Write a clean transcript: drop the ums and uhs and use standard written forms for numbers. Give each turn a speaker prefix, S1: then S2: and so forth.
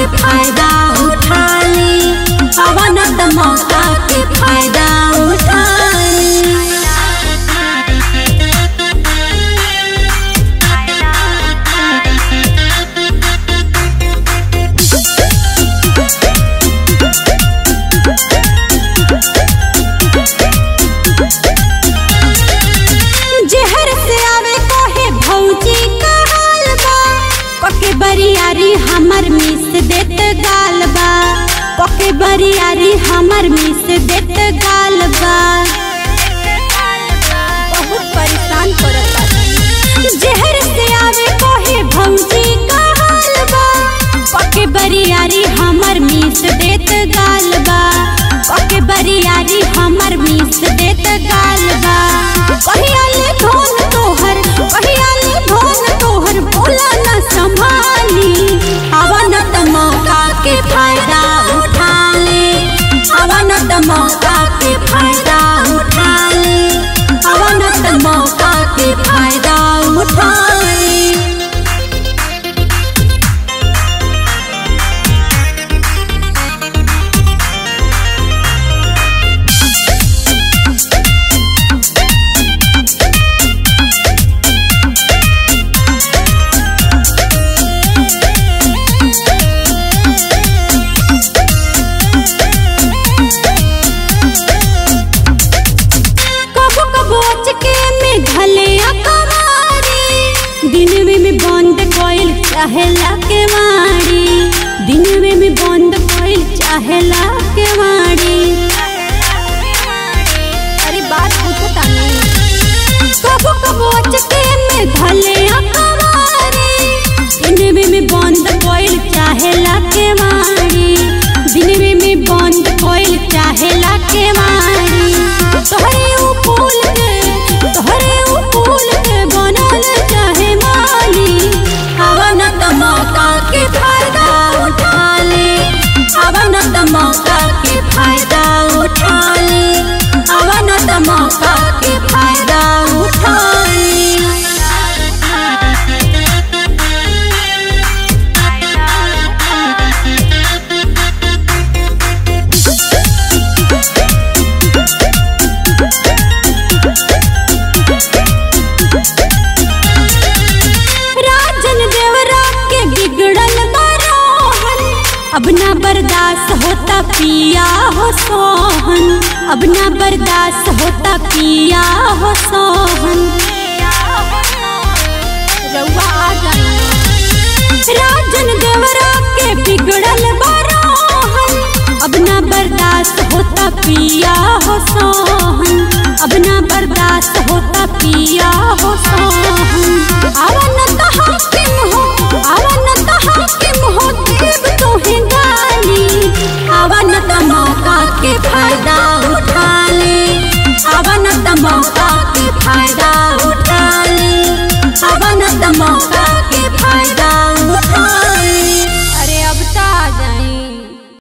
S1: फायदा उठा ली, अवन त मौका के फायदा उठा ली। जहर से आवे कोहे भौजी का हाल बा, पके बरियारी हमर मिस देत गाल बा, पके बरियारी हमर मिस देत गाल बा, बहुत परेशान करता। जहर से आवे कोहे भौजी का हाल बा, पके बरियारी हमर मिस देत गाल बा, पके बरियारी हमर मिस देत गाल बा। कहियाले धोन तोहर, कहियाले धोन तोहर बोला न संभाली, अवन त मौका के फायदा उठा ले, अवन त मौका के फायदा उठा ले, अवन त मौका के फायदा उठा ले। दिनवे में बंद कोइल चाहेला के वाड़ी, दिनवे में बंद कोइल चाहेला के वाड़ी। अरे बात पूछता नहीं, कबो कबो अचके में धले अकवारी, दिनवे में बंद कोइल चाहेला के वाड़ी, दिनवे में बंद कोइल चाहेला के वाड़ी। तोहरे उ फूल के, तोहरे उ फूल के बनल चाहे माली, अवन त मौका के फायदा उठा ले, अवन त मौका के फायदा उठा ले, अवन त मौका के फायदा उठा ले। अब ना बर्दाश्त होता पिया हो सोहन, अब ना बर्दाश्त होता पिया हो सोहन। रउआ आ जाए राजन देवरा के बिगड़ल बरोहन, अब ना बर्दाश्त होता पिया हो सोहन, अब ना बर्दाश्त होता पिया